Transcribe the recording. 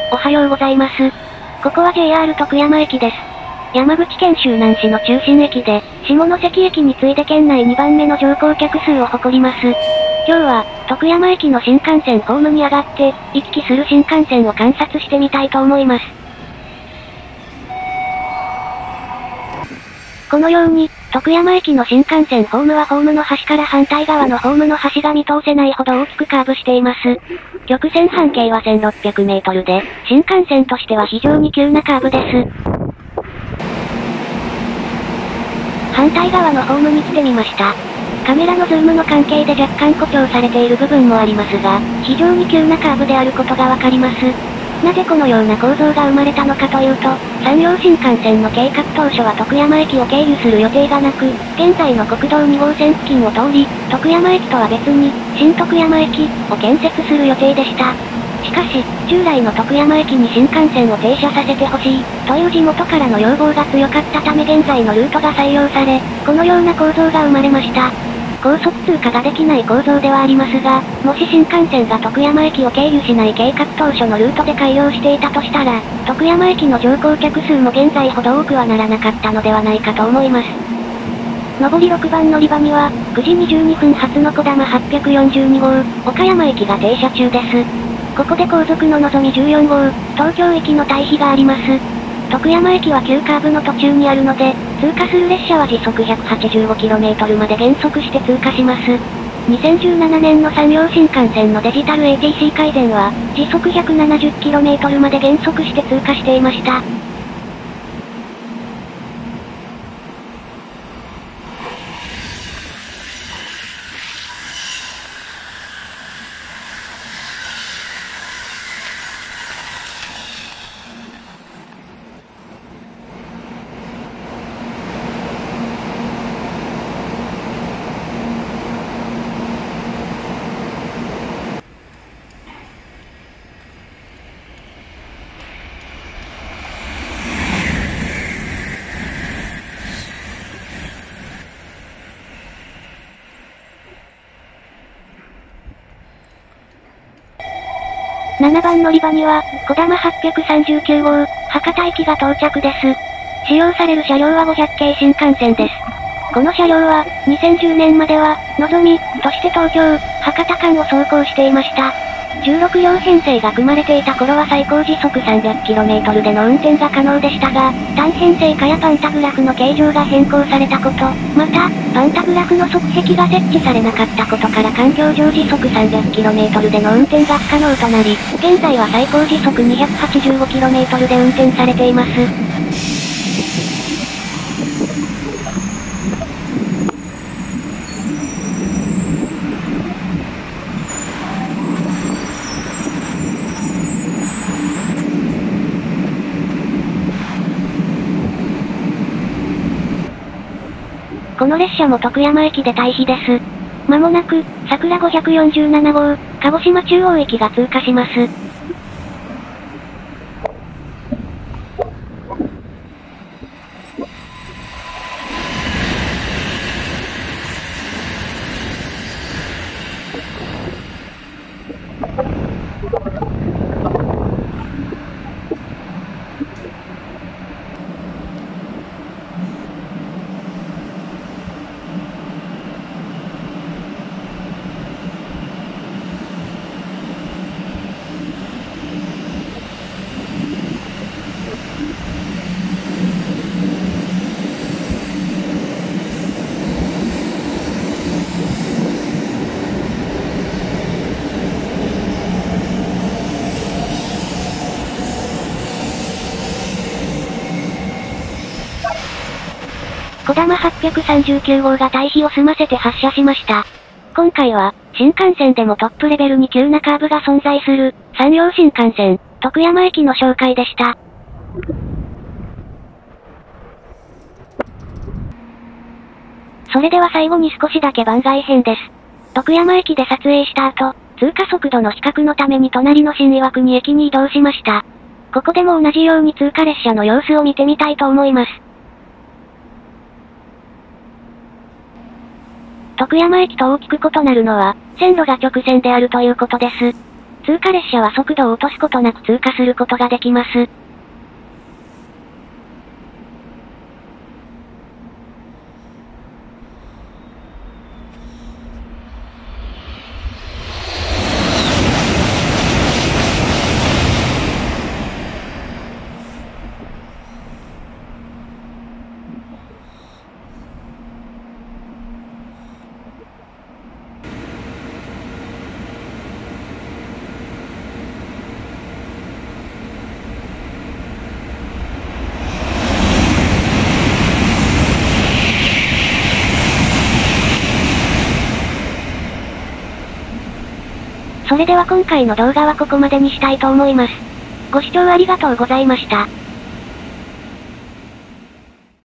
おはようございます。ここは JR 徳山駅です。山口県周南市の中心駅で、下関駅に次いで県内2番目の乗降客数を誇ります。今日は、徳山駅の新幹線ホームに上がって、行き来する新幹線を観察してみたいと思います。このように、徳山駅の新幹線ホームはホームの端から反対側のホームの端が見通せないほど大きくカーブしています。曲線半径は1600メートルで、新幹線としては非常に急なカーブです。反対側のホームに来てみました。カメラのズームの関係で若干誇張されている部分もありますが、非常に急なカーブであることがわかります。なぜこのような構造が生まれたのかというと、山陽新幹線の計画当初は徳山駅を経由する予定がなく、現在の国道2号線付近を通り、徳山駅とは別に、新徳山駅を建設する予定でした。しかし、従来の徳山駅に新幹線を停車させてほしい、という地元からの要望が強かったため現在のルートが採用され、このような構造が生まれました。高速通過ができない構造ではありますが、もし新幹線が徳山駅を経由しない計画当初のルートで開業していたとしたら、徳山駅の乗降客数も現在ほど多くはならなかったのではないかと思います。上り6番乗り場には、9時22分発のこだま842号、岡山駅が停車中です。ここで後続ののぞみ14号、東京駅の退避があります。徳山駅は急カーブの途中にあるので、通過する列車は時速 185km まで減速して通過します。2017年の山陽新幹線のデジタル ATC 改善は、時速 170km まで減速して通過していました。7番乗り場には、こだま839号、博多駅が到着です。使用される車両は500系新幹線です。この車両は、2010年までは、のぞみ、として東京、博多間を走行していました。16両編成が組まれていた頃は最高時速 300km での運転が可能でしたが、単編成化やパンタグラフの形状が変更されたこと、また、パンタグラフの側壁が設置されなかったことから環境上時速 300km での運転が不可能となり、現在は最高時速 285km で運転されています。この列車も徳山駅で退避です。まもなく、桜547号、鹿児島中央駅が通過します。こだま839号が退避を済ませて発車しました。今回は、新幹線でもトップレベルに急なカーブが存在する、山陽新幹線、徳山駅の紹介でした。それでは最後に少しだけ番外編です。徳山駅で撮影した後、通過速度の比較のために隣の新岩国駅に移動しました。ここでも同じように通過列車の様子を見てみたいと思います。徳山駅と大きく異なるのは、線路が直線であるということです。 通過列車は速度を落とすことなく通過することができます。それでは今回の動画はここまでにしたいと思います。ご視聴ありがとうございました。